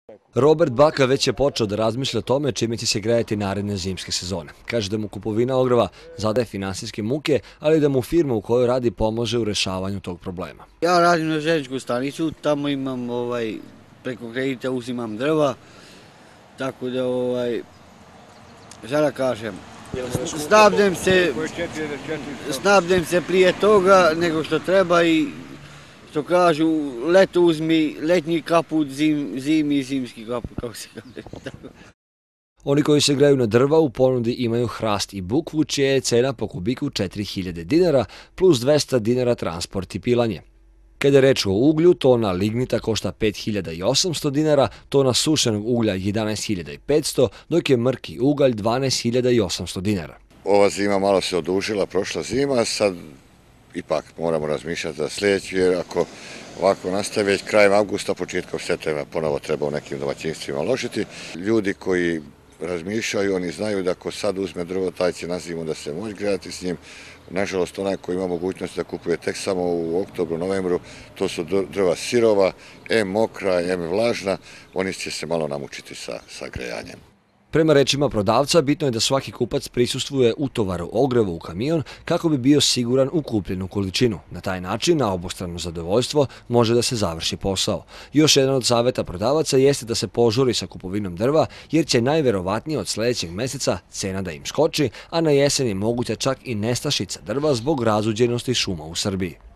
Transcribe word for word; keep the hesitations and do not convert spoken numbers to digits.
Robert Baka već je počeo da razmišlja o tome čime će se grejati naredne zimske sezone. Kaže da mu kupovina ogreva zadaje finansijske muke, ali da mu firma u kojoj radi pomaže u rešavanju tog problema. Ja radim na željezničku stanicu, tamo imam ovaj, preko kredita uzimam drva, tako da ovaj, šta da kažem, snabdem se, snabdem se prije toga nego što treba i što kažu, leto uzmi letnji kaput, zim, zimi zimski kaput, kako se kaže. Oni koji se greju na drva u ponudi imaju hrast i bukvu, čija je cena po kubiku četiri hiljade dinara plus dvesta dinara transport i pilanje. Kada je reč o uglju, tona lignita košta pet hiljada osamsto dinara, tona sušenog uglja jedanaest hiljada petsto, dok je mrki ugalj dvanaest hiljada osamsto dinara. Ova zima malo se odužila, prošla zima, sad ipak moramo razmišljati za sljedeću, jer ako ovako nastaje već krajem avgusta, početkom septembra ponovo treba u nekim domaćinstvima ložiti. Ljudi koji razmišljaju, oni znaju da ako sad uzme drvo, taj će na zimu da se moći grejati s njim. Nažalost, onaj koji ima mogućnost da kupuje tek samo u oktobru, novembru, to su drva sirova, em mokra, em vlažna, oni će se malo namučiti sa, sa grejanjem. Prema rečima prodavca, bitno je da svaki kupac prisustvuje utovaru ogreva u kamion kako bi bio siguran u kupljenu količinu. Na taj način, na obostrano zadovoljstvo, može da se završi posao. Još jedan od saveta prodavaca jeste da se požuri sa kupovinom drva, jer će najverovatnije od sljedećeg meseca cena da im skoči, a na jesen je moguća čak i nestašica drva zbog razuđenosti šuma u Srbiji.